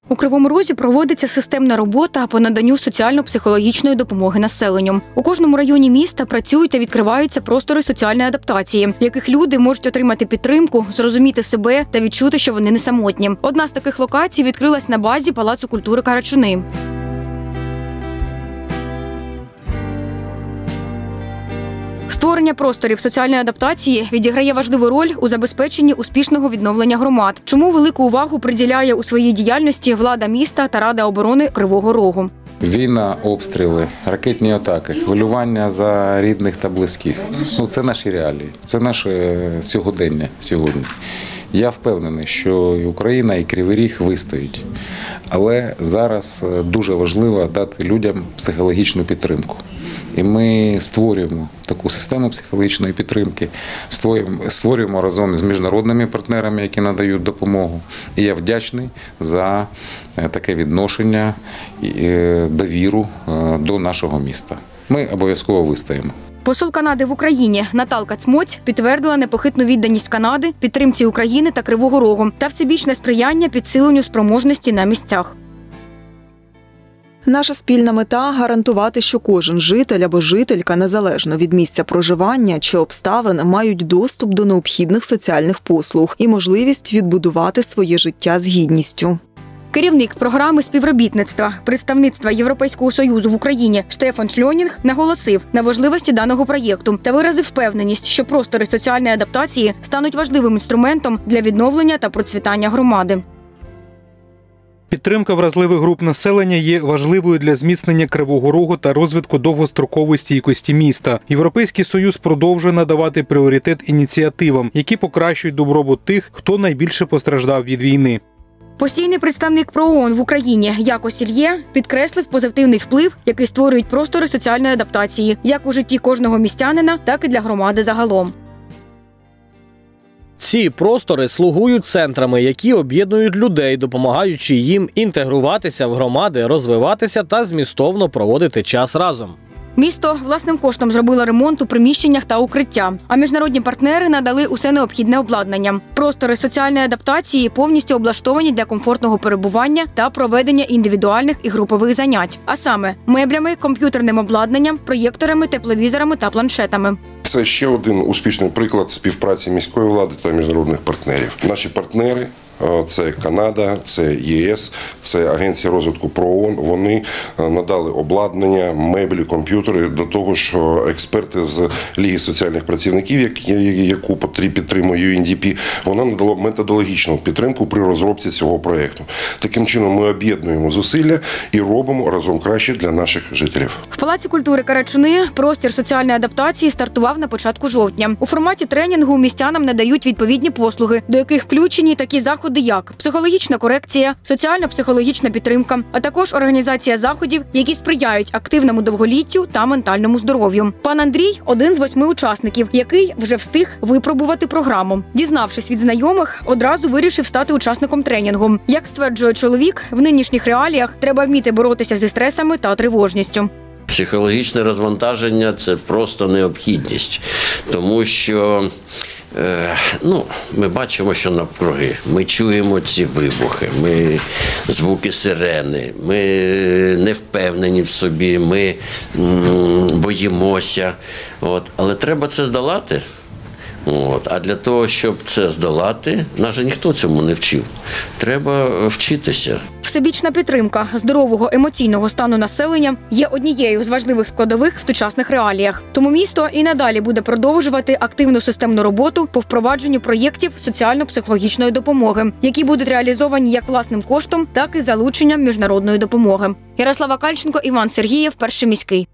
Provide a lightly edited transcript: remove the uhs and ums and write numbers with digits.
У Кривому Розі проводиться системна робота по наданню соціально-психологічної допомоги населенню. У кожному районі міста працюють та відкриваються простори соціальної адаптації, в яких люди можуть отримати підтримку, зрозуміти себе та відчути, що вони не самотні. Одна з таких локацій відкрилась на базі Палацу культури Карачуни. Створення просторів соціальної адаптації відіграє важливу роль у забезпеченні успішного відновлення громад. Чому велику увагу приділяє у своїй діяльності влада міста та Рада оборони Кривого Рогу. Війна, обстріли, ракетні атаки, хвилювання за рідних та близьких. Це наші реалії, це наше сьогодення сьогодні. Я впевнений, що і Україна, і Кривий Ріг вистоїть. Але зараз дуже важливо дати людям психологічну підтримку. І ми створюємо таку систему психологічної підтримки, створюємо разом з міжнародними партнерами, які надають допомогу. І я вдячний за таке відношення і довіру до нашого міста. Ми обов'язково вистоїмо. Посол Канади в Україні Наталка Цмоць підтвердила непохитну відданість Канади, підтримці України та Кривого Рогу та всебічне сприяння підсиленню спроможності на місцях. Наша спільна мета – гарантувати, що кожен житель або жителька, незалежно від місця проживання чи обставин, мають доступ до необхідних соціальних послуг і можливість відбудувати своє життя з гідністю. Керівник програми співробітництва представництва Європейського Союзу в Україні Штефан Шльонінг наголосив на важливості даного проєкту та виразив впевненість, що простори соціальної адаптації стануть важливим інструментом для відновлення та процвітання громади. Підтримка вразливих груп населення є важливою для зміцнення Кривого Рогу та розвитку довгострокової стійкості міста. Європейський Союз продовжує надавати пріоритет ініціативам, які покращують добробут тих, хто найбільше постраждав від війни. Постійний представник ООН в Україні Яко Сільє підкреслив позитивний вплив, який створюють простори соціальної адаптації, як у житті кожного містянина, так і для громади загалом. Ці простори слугують центрами, які об'єднують людей, допомагаючи їм інтегруватися в громади, розвиватися та змістовно проводити час разом. Місто власним коштом зробило ремонт у приміщеннях та укриття, а міжнародні партнери надали усе необхідне обладнання. Простори соціальної адаптації повністю облаштовані для комфортного перебування та проведення індивідуальних і групових занять, а саме меблями, комп'ютерним обладнанням, проєкторами, тепловізорами та планшетами. Це ще один успішний приклад співпраці міської влади та міжнародних партнерів. Наші партнери – це Канада, це ЄС, це Агенція розвитку ООН. Вони надали обладнання, меблі, комп'ютери. До того ж, експерти з Ліги соціальних працівників, яку підтримує UNDP, вона надала методологічну підтримку при розробці цього проєкту. Таким чином ми об'єднуємо зусилля і робимо разом краще для наших жителів. В Палаці культури Карачуни простір соціальної адаптації стартував на початку жовтня. У форматі тренінгу містянам надають відповідні послуги, до яких включені такі заходи, як психологічна корекція, соціально-психологічна підтримка, а також організація заходів, які сприяють активному довголіттю та ментальному здоров'ю. Пан Андрій – один з 8 учасників, який вже встиг випробувати програму. Дізнавшись від знайомих, одразу вирішив стати учасником тренінгу. Як стверджує чоловік, в нинішніх реаліях треба вміти боротися зі стресами та тривожністю. Психологічне розвантаження – це просто необхідність, тому що ми бачимо, що навкруги. Ми чуємо ці вибухи, звуки сирени, ми не впевнені в собі, ми боїмося. Але треба це здолати. А для того, щоб це здолати, нас же ніхто цьому не вчив. Треба вчитися. Всебічна підтримка здорового емоційного стану населення є однією з важливих складових в сучасних реаліях. Тому місто і надалі буде продовжувати активну системну роботу по впровадженню проєктів соціально-психологічної допомоги, які будуть реалізовані як власним коштом, так і залученням міжнародної допомоги. Ярослава Кальченко, Іван Сергієв, Перший міський.